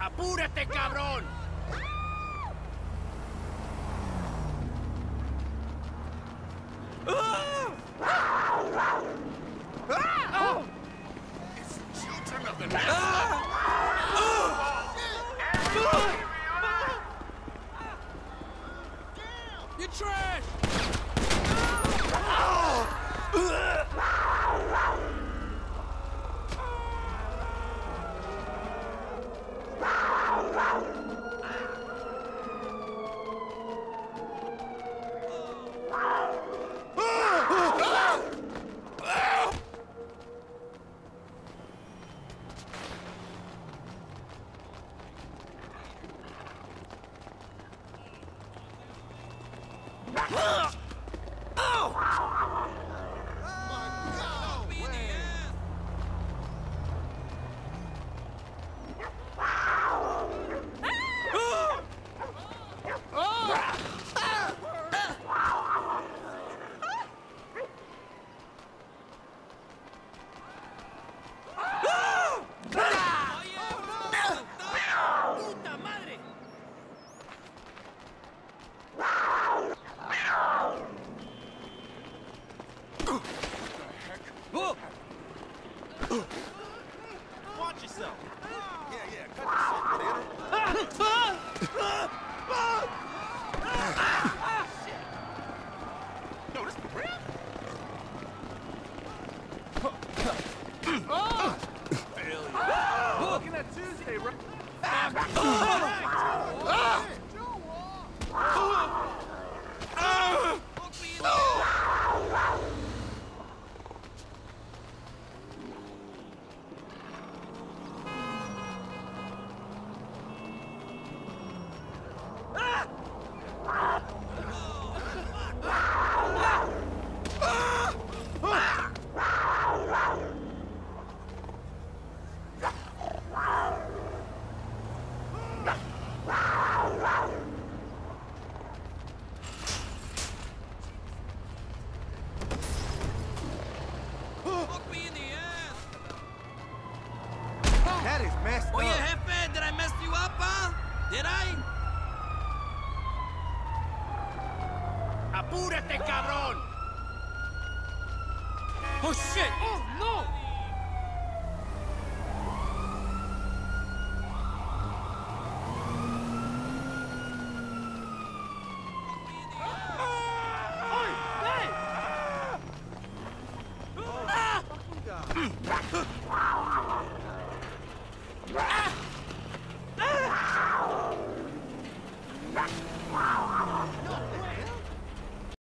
¡Apúrate, cabrón! It's children of the You trash! Watch yourself. Yeah, cut this shit, No, this for real? Looking at Tuesday, right? That is messed Oye, up. jefe, did I mess you up, huh? Did I? ¡Apúrate, cabrón! Oh, shit! Oh, no!